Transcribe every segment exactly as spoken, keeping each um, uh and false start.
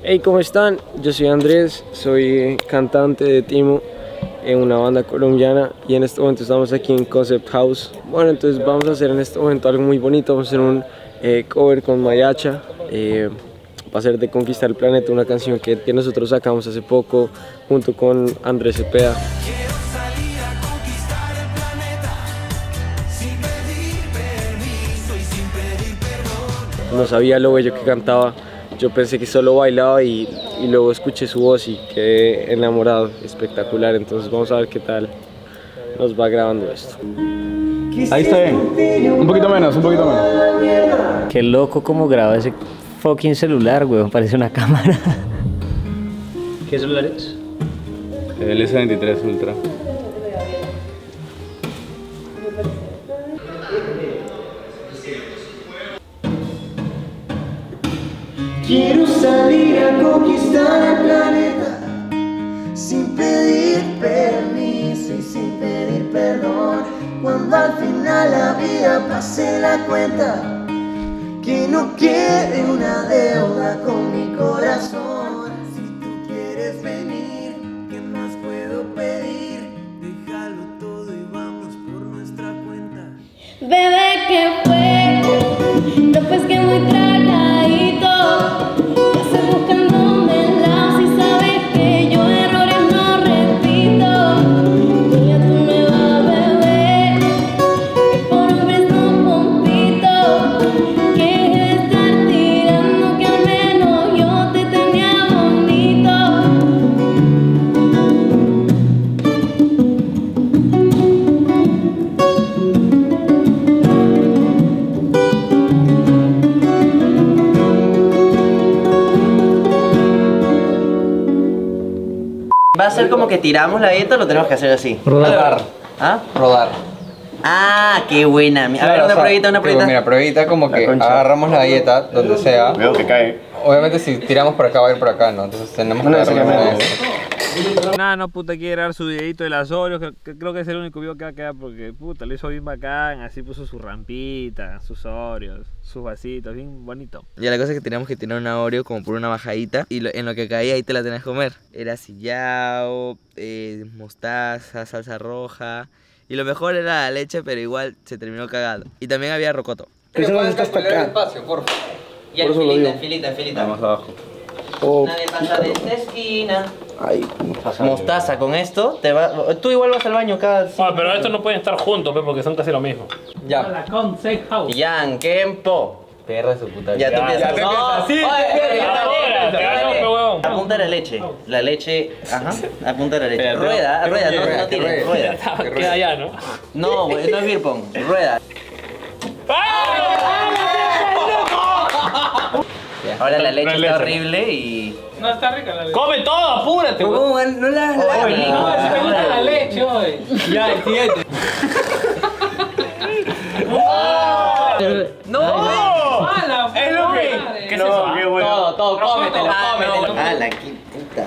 Hey, ¿cómo están? Yo soy Andrés, soy cantante de Timo en una banda colombiana y en este momento estamos aquí en Concept House. Bueno, entonces vamos a hacer en este momento algo muy bonito, vamos a hacer un eh, cover con Mayacha. Eh, va a ser de Conquistar el Planeta, una canción que, que nosotros sacamos hace poco junto con Andrés Cepeda. No sabía lo bello que cantaba, yo pensé que solo bailaba y, y luego escuché su voz y quedé enamorado, espectacular. Entonces vamos a ver qué tal nos va grabando esto. Ahí está bien, un poquito menos, un poquito menos. Qué loco como graba ese fucking celular, weón, parece una cámara. ¿Qué celular es? El ese veintitrés Ultra. Quiero salir a conquistar el planeta sin pedir permiso y sin pedir perdón. Cuando al final la vida pase la cuenta, que no quiere una deuda con mi corazón. Si tú quieres venir, ¿qué más puedo pedir? Déjalo todo y vamos por nuestra cuenta. Bebé, ¿qué fue? Después que muy tragadito, ya sé buscándome el lado. Si sabes que yo errores no repito, que ya tú me vas, bebé, que por hombres no compito, que es estar tirando, que al menos yo te tenía bonito. ¿Va a ser como que tiramos la galleta o lo tenemos que hacer así? Rodar. ¿Ah? Rodar. Ah, qué buena. A ver, Claro, una o sea, pruebita, una digo, pruebita. Mira, pruebita como que agarramos la galleta donde sea. Veo que cae. Obviamente si tiramos por acá va a ir por acá, ¿no? Entonces tenemos que agarrar una de estas. Nano, puta, quiere grabar su videito de las Oreos, que, que creo que es el único video que va a quedar porque, puta, lo hizo bien bacán, así puso su rampita, sus Oreos, sus vasitos, bien bonito. Ya la cosa es que teníamos que tirar una Oreo como por una bajadita y lo, en lo que caía ahí te la tenías que comer. Era sillao, eh, mostaza, salsa roja y lo mejor era la leche, pero igual se terminó cagando. Y también había rocoto. Pero puedes hasta acá. Espacio, por favor. Y en filita, en filita, en filita. Vamos abajo. Nadie pasa de esta esquina. Mostaza con esto, te va, tú igual vas al baño cada... Ah, pero estos no pueden estar juntos, pues, porque son casi lo mismo. Ya. Yan, Kempo. Perra de su puta. Ya tú empiezas. No, Sí, oye, ahora, dale, te dale. gano, huevón. Apunta la leche. La leche, ajá, apunta la leche. Rueda, rueda, no, no tires, rueda. Queda allá, ¿no? No, güey, no es beer pong, rueda. Ahora la leche está horrible y... No está rica la leche. ¡Come todo, apúrate! ¿Cómo? No la Oye, no, se me gusta la leche hoy. Ya, el siguiente. ¡No! Es lo que... ¿Qué es eso? Qué bueno. Todo, todo, cómetelo, cómetelo. Ah, la qué puta.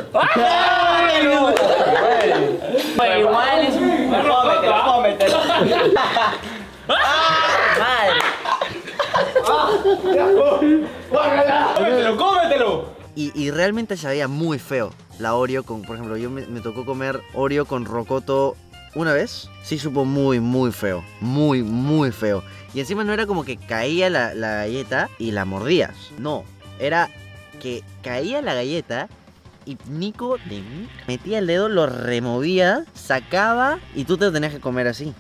Pero igual es un... Cómetelo, cómetelo. Madre. ¡Cómetelo, cómetelo! Y, y realmente sabía muy feo la Oreo con, por ejemplo, yo me, me tocó comer Oreo con rocoto una vez. Sí supo muy, muy feo. Muy, muy feo. Y encima no era como que caía la, la galleta y la mordías. No, era que caía la galleta y Nico de mí metía el dedo, lo removía, sacaba y tú te lo tenías que comer así.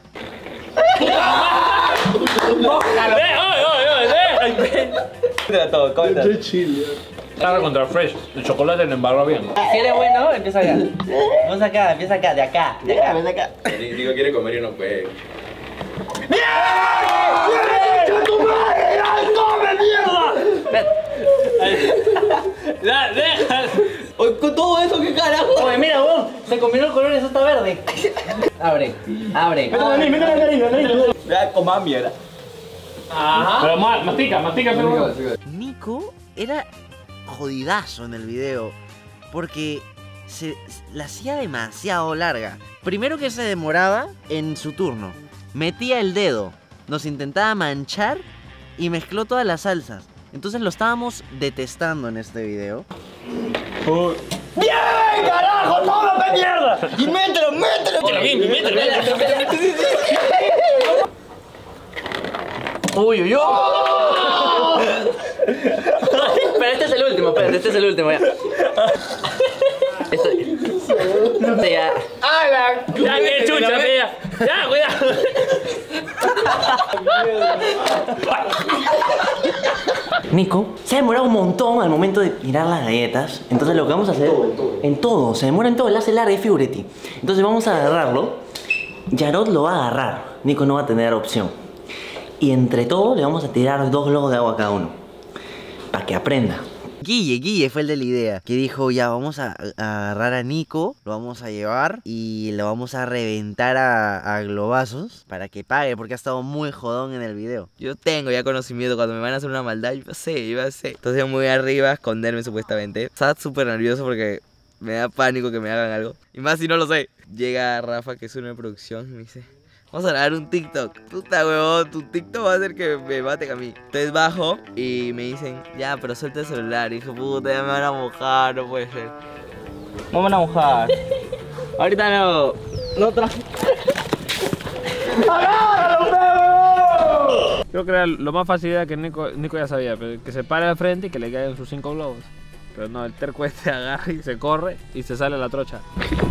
Todo, cómetelo. Estaba contra Fresh, el chocolate lo embarró bien. Si eres bueno, empieza acá. Vamos acá, empieza acá, de acá, de acá, ven acá. Digo, quiere comer y no puede. ¡Ya, deja! Oye, con todo eso, ¿qué carajo? Oye, mira, vos, se combinó el color y eso está verde. Abre, abre. Ya, coma mierda. Ajá. Pero ma- mastica, mastica, pero... Nico era jodidazo en el video porque se, la hacía demasiado larga. Primero que se demoraba en su turno. Metía el dedo, nos intentaba manchar y mezcló todas las salsas. Entonces lo estábamos detestando en este video. Oh. ¡Bien, carajo! ¡Toma, qué mierda! ¡Y mételo, mételo! ¡Mételo bien, mételo, mételo! ¡Uy, uy, uy! Pero este es el último, espérate, este es el último ya. Esto... ya. ¡Hala! Ya, que chucha, mira. Ya, cuidado. Nico se ha demorado un montón al momento de tirar las galletas. Entonces lo que vamos a hacer... En todo, en todo. En todo, se demora en todo, él hace larga y figurati. Entonces vamos a agarrarlo. Yarod lo va a agarrar. Nico no va a tener opción. Y entre todos le vamos a tirar dos globos de agua a cada uno. Para que aprenda. Guille, Guille fue el de la idea, que dijo, ya vamos a, a agarrar a Nico, lo vamos a llevar y lo vamos a reventar a, a globazos para que pague, porque ha estado muy jodón en el video. Yo tengo ya conocimiento, cuando me van a hacer una maldad, yo sé, yo sé. Entonces me voy arriba a esconderme supuestamente. Estaba súper nervioso porque me da pánico que me hagan algo. Y más si no lo sé. Llega Rafa, que es una de producción, y me dice... Vamos a grabar un TikTok. Puta huevón, tu TikTok va a hacer que me maten a mí. Entonces bajo y me dicen, ya, pero suelta el celular. Y dije, puta, ya me van a mojar, no puede ser. No me van a mojar. Ahorita no. No traje. ¡Agárralo, Creo que era lo más fácil era que Nico, Nico ya sabía, pero que se pare al frente y que le caigan sus cinco globos. Pero no, el terco este agarra y se corre y se sale a la trocha.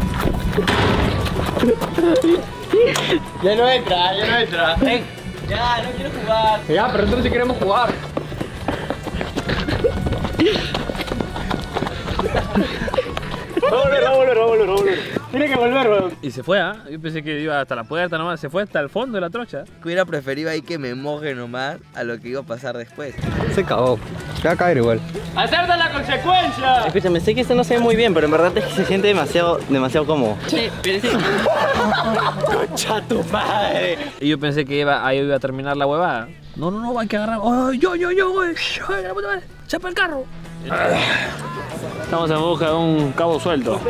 Ya no entra, ya no entra. Ven, ya, no quiero jugar. Ya, pero entonces sí queremos jugar. Va a volver, va a volver, va a volver, va a volver. Tiene que volver, weón. Y se fue, ¿ah? ¿eh? Yo pensé que iba hasta la puerta nomás, se fue hasta el fondo de la trocha. Hubiera preferido ahí que me moje nomás a lo que iba a pasar después. Se cagó. Se va a caer igual. ¡Acepta la consecuencia! Escúchame, sé que esto no se ve muy bien, pero en verdad es que se siente demasiado, demasiado cómodo. Sí, pero sí. ¡Concha tu madre! Y yo pensé que iba, ahí iba a terminar la huevada. No, no, no, hay que agarrar. ¡Ay, yo, yo, yo, güey! ¡Ay, la puta madre! ¡Chapa el carro! Estamos en busca de un cabo suelto.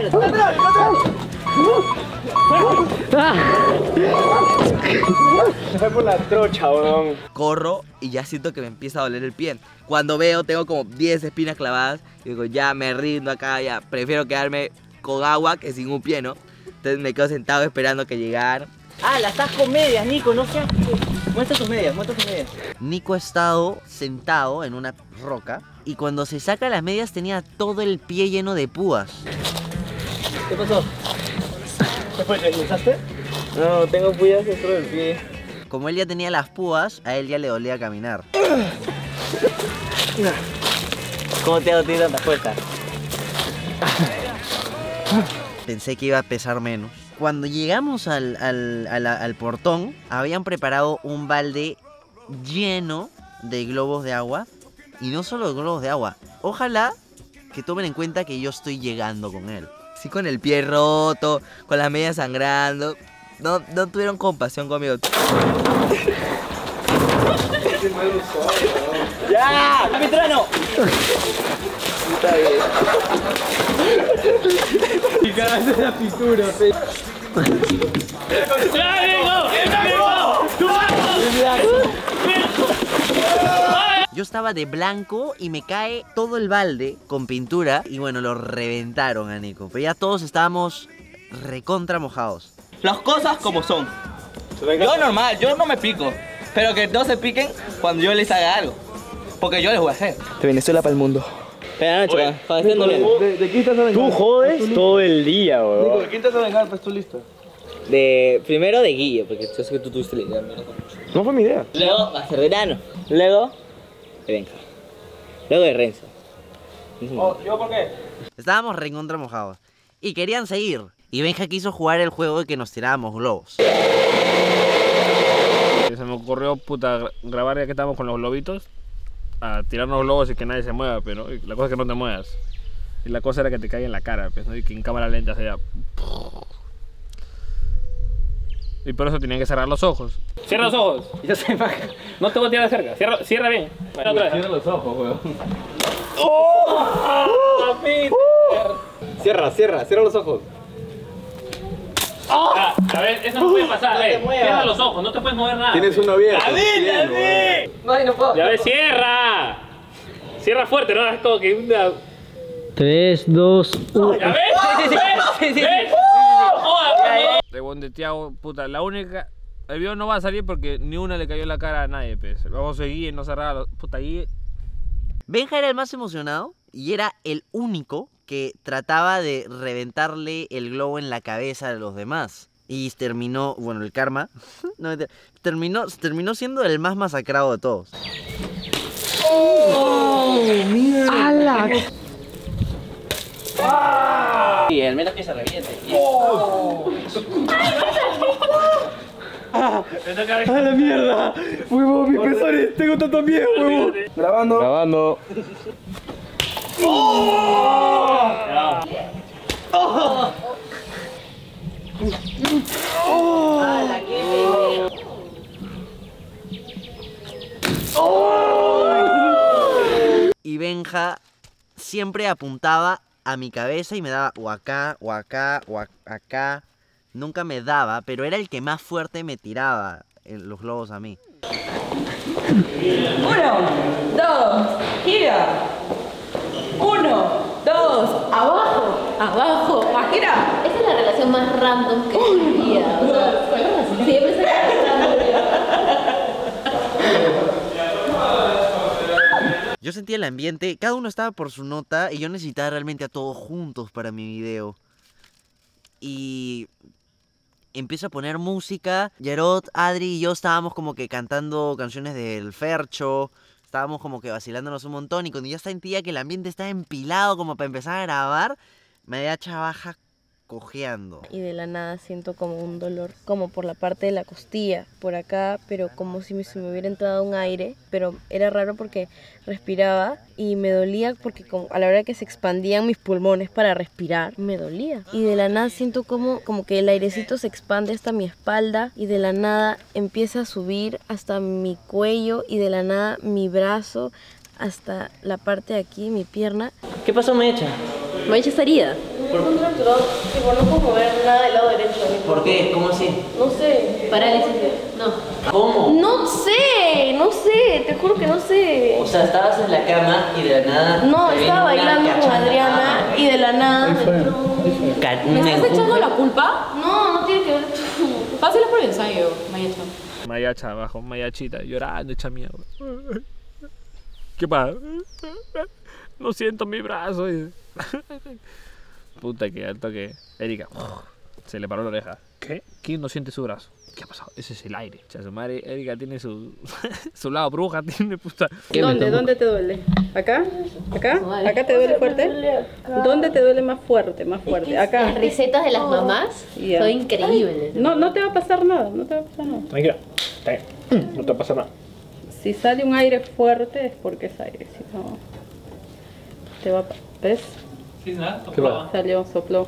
Se fue por la trocha, weón. Corro y ya siento que me empieza a doler el pie. Cuando veo tengo como diez espinas clavadas y digo, ya me rindo acá, ya prefiero quedarme con agua que sin un pie, ¿no? Entonces me quedo sentado esperando que llegara. Ah, las estás con medias, Nico, no seas... Muestra tus medias, muestra tus medias. Nico ha estado sentado en una roca y cuando se saca las medias tenía todo el pie lleno de púas. ¿Qué pasó? ¿Qué fue? ¿Te deslizaste? No, tengo puyas dentro del pie. Como él ya tenía las púas, a él ya le dolía caminar. ¿Cómo te hago ti tanta fuerza? Pensé que iba a pesar menos. Cuando llegamos al, al, al, al portón, habían preparado un balde lleno de globos de agua. Y no solo de globos de agua. Ojalá que tomen en cuenta que yo estoy llegando con él. Sí, con el pie roto, con las medias sangrando. No, no tuvieron compasión conmigo. ¡Ya! ¡Mi trueno! Está bien. Y cagaste la pintura, pe. ¡Ya, Nico! ¡Ya, Nico! ¡Tú Yo estaba de blanco y me cae todo el balde con pintura. Y bueno, lo reventaron a Nico. Pero ya todos estábamos recontra mojados. Las cosas como son. Yo normal, yo no me pico. Pero que no se piquen cuando yo les haga algo. Porque yo les voy a hacer. De Venezuela para el mundo. Espera, no, chaval. Jodeciendo bien. ¿De, ¿De quién estás a vengar? Tú jodes todo el día, weón. Nico, ¿de quién estás a vengar? Pues tú listo. De... Primero de Guille, porque yo sé que tú tuviste la idea. No fue mi idea. Luego va a ser de Nano. Luego de Benja. Luego de Renzo. Oh, ¿yo por qué? Estábamos recontra mojados. Y querían seguir. Y Benja quiso jugar el juego de que nos tirábamos globos. Se me ocurrió, puta, grabar ya que estábamos con los globitos. A tirarnos globos y que nadie se mueva, pero la cosa es que no te muevas. Y la cosa era que te caiga en la cara, pues, ¿no? Y que en cámara lenta sea. Y por eso tenían que cerrar los ojos. Cierra los ojos. Ya se baja. No te voy a tirar de cerca. Cierra, cierra bien. Bueno, cierra los ojos, weón. ¡Oh! ¡Peter! Cierra, cierra, cierra los ojos. Ah, a ver, eso no puede pasar. No te muevas. Cierra los ojos, no te puedes mover nada. Tienes uno abierto. ¡David, David! No, no puedo. Ya ves, cierra. Cierra fuerte, ¿no? Es como que una... tres, dos, uno. ¿Ya ves? Sí, sí, sí, sí, sí. De Bondeteado, puta, la única... El video no va a salir porque ni una le cayó en la cara a nadie, pues. Vamos a seguir, no cerrar los... Puta, ahí... Benja era el más emocionado y era el único que trataba de reventarle el globo en la cabeza a los demás. Y terminó, bueno, el karma, no, terminó, terminó siendo el más masacrado de todos. ¡Oh! ¡Hala! Y al menos que se reviente. ¡Oh! ¡Ah! ¡A la mierda! ¡Huevo, mis pezones! ¡Tengo tanto miedo, huevo! Grabando. Grabando. ¡Oh! ¡Oh! ¡Oh! ¡Hala, qué ¡Oh! Y Benja siempre apuntaba a mi cabeza y me daba o acá, o acá, o acá. Nunca me daba, pero era el que más fuerte me tiraba los globos a mí. Uno, dos, gira. Uno, dos, abajo, abajo, gira. Esa es la relación más random que he en mi vida. O sea, siempre se Yo sentía el ambiente, cada uno estaba por su nota y yo necesitaba realmente a todos juntos para mi video. Y empiezo a poner música. Yarot, Adri y yo estábamos como que cantando canciones del Fercho. Estábamos como que vacilándonos un montón. Y cuando ya sentía que el ambiente estaba empilado como para empezar a grabar, me da chavaja cojeando. Y de la nada siento como un dolor, como por la parte de la costilla, por acá, pero como si me, si me hubiera entrado un aire. Pero era raro porque respiraba y me dolía porque como a la hora que se expandían mis pulmones para respirar, me dolía. Y de la nada siento como, como que el airecito se expande hasta mi espalda y de la nada empieza a subir hasta mi cuello y de la nada mi brazo hasta la parte de aquí, mi pierna. ¿Qué pasó, Mecha? Mecha está herida. ¿Por, un fracturado, tipo, no puedo mover nada del lado derecho. ¿Por qué? ¿Cómo así? No sé. Parálisis. No. ¿Cómo? No sé, no sé, te juro que no sé. O sea, estabas en la cama y de la nada... No, estaba bailando con Adriana y de la nada... ¿Me estás echando la culpa? No, no tiene que ver. Pásala por el ensayo, Mayacha. Mayacha abajo, Mayachita, llorando, hecha mierda. ¿Qué pasa? No siento mi brazo. Puta que alto que... Erika, se le paró la oreja. ¿Qué? ¿Quién no siente su brazo? ¿Qué ha pasado? Ese es el aire. O sea, su madre, Erika tiene su... su lado bruja, tiene puta... ¿Dónde? ¿Dónde te duele? ¿Acá? ¿Acá? ¿Acá te duele fuerte? ¿Dónde te duele más fuerte? Más fuerte. Acá. Las recetas de las mamás Yeah. son increíbles. No, no te va a pasar nada, no te va a pasar nada. Tranquila, no te va a pasar nada. Si sale un aire fuerte es porque es aire, si no... Te va a... ¿Ves? ¿Qué va? Salió, sopló.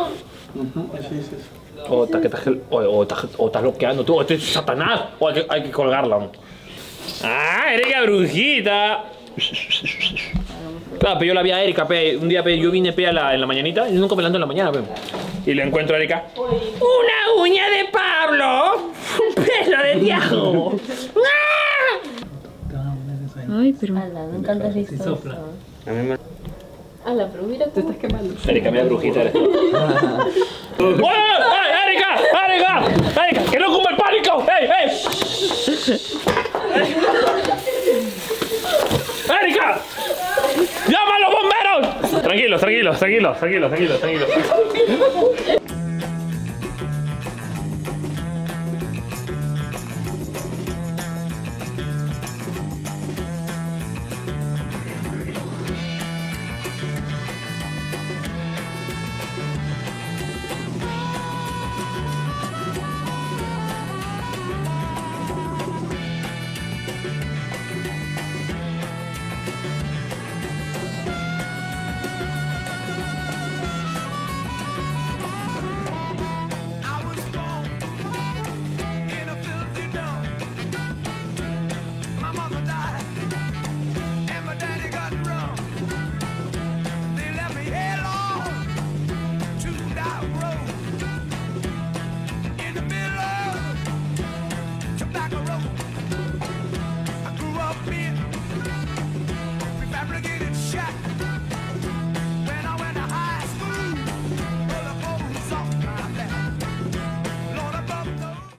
O estás o, o, o estás bloqueando tú, o este es Satanás, o hay que, hay que colgarla. ¡Ah, Erika brujita! Claro, pero yo la vi a Erika, pe, un día pe, yo vine pe, a la, en la mañanita, y nunca me levanto en la mañana, pe. Y le encuentro a Erika. ¡Una uña de Pablo! ¡Un pelo de Diago! Ay, pero... Ala, me encanta esa historia. A mí me... Ala, pero mira Te estás quemando. Erika, mira brujita eres tú. ¡Ay, Erika! ¡Erika! ¡Erika! ¡Que no cumple el pánico! ¡Ey, ey! ¡Erika! ¡Llama a los bomberos! Tranquilos, tranquilos, tranquilos, tranquilos, tranquilos, tranquilos.